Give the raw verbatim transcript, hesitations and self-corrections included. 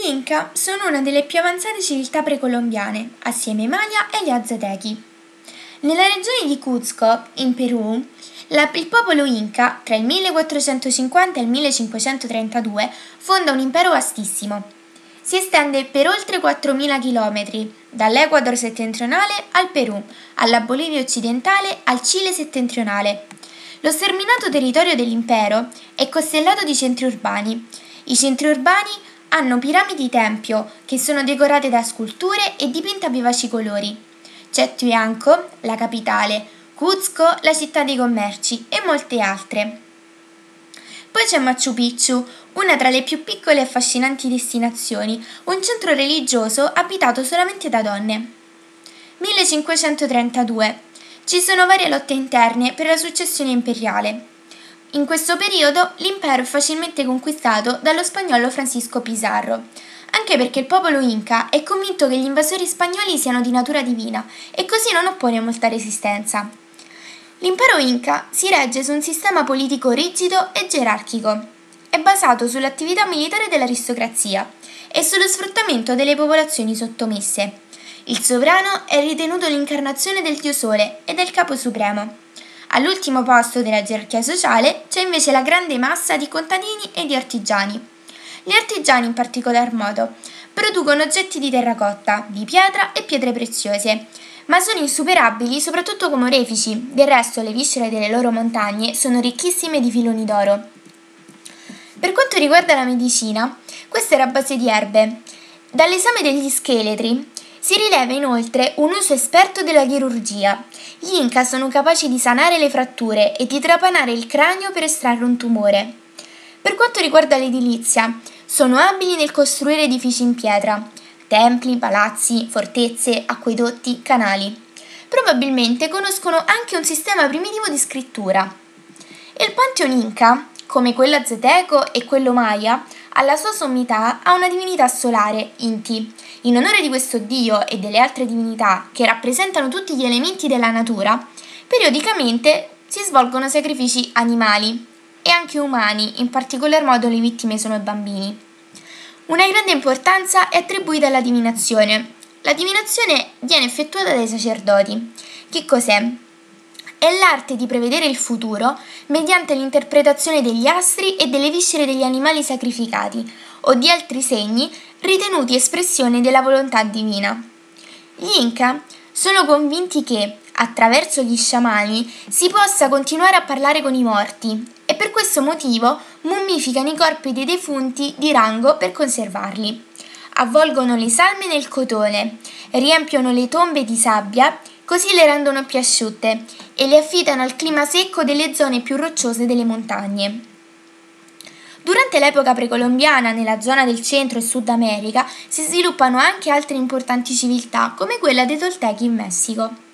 Gli Inca sono una delle più avanzate civiltà precolombiane, assieme ai Maya e agli Aztechi. Nella regione di Cuzco, in Perù, la- il popolo Inca, tra il millequattrocentocinquanta e il millecinquecentotrentadue, fonda un impero vastissimo. Si estende per oltre quattromila chilometri, dall'Ecuador settentrionale al Perù, alla Bolivia occidentale al Cile settentrionale. Lo sterminato territorio dell'impero è costellato di centri urbani. I centri urbani hanno piramidi tempio che sono decorate da sculture e dipinte a vivaci colori. C'è Tuianco, la capitale, Cuzco, la città dei commerci e molte altre. Poi c'è Machu Picchu, una tra le più piccole e affascinanti destinazioni, un centro religioso abitato solamente da donne. millecinquecentotrentadue. Ci sono varie lotte interne per la successione imperiale. In questo periodo l'impero è facilmente conquistato dallo spagnolo Francisco Pizarro, anche perché il popolo Inca è convinto che gli invasori spagnoli siano di natura divina e così non oppone molta resistenza. L'impero Inca si regge su un sistema politico rigido e gerarchico. È basato sull'attività militare dell'aristocrazia e sullo sfruttamento delle popolazioni sottomesse. Il sovrano è ritenuto l'incarnazione del dio Sole e del capo supremo. All'ultimo posto della gerarchia sociale c'è invece la grande massa di contadini e di artigiani. Gli artigiani in particolar modo producono oggetti di terracotta, di pietra e pietre preziose, ma sono insuperabili soprattutto come orefici. Del resto le viscere delle loro montagne sono ricchissime di filoni d'oro. Per quanto riguarda la medicina, questa era a base di erbe. Dall'esame degli scheletri si rileva inoltre un uso esperto della chirurgia. Gli Inca sono capaci di sanare le fratture e di trapanare il cranio per estrarre un tumore. Per quanto riguarda l'edilizia, sono abili nel costruire edifici in pietra, templi, palazzi, fortezze, acquedotti, canali. Probabilmente conoscono anche un sistema primitivo di scrittura. Il Pantheon Inca, come quello azteco e quello Maya, alla sua sommità ha una divinità solare, Inti. In onore di questo dio e delle altre divinità che rappresentano tutti gli elementi della natura, periodicamente si svolgono sacrifici animali e anche umani, in particolar modo le vittime sono i bambini. Una grande importanza è attribuita alla divinazione. La divinazione viene effettuata dai sacerdoti. Che cos'è? È l'arte di prevedere il futuro mediante l'interpretazione degli astri e delle viscere degli animali sacrificati o di altri segni ritenuti espressione della volontà divina. Gli Inca sono convinti che, attraverso gli sciamani, si possa continuare a parlare con i morti e per questo motivo mummificano i corpi dei defunti di rango per conservarli. Avvolgono le salme nel cotone, riempiono le tombe di sabbia, così le rendono più asciutte e le affidano al clima secco delle zone più rocciose delle montagne. Durante l'epoca precolombiana, nella zona del Centro e Sud America, si sviluppano anche altre importanti civiltà, come quella dei Toltechi in Messico.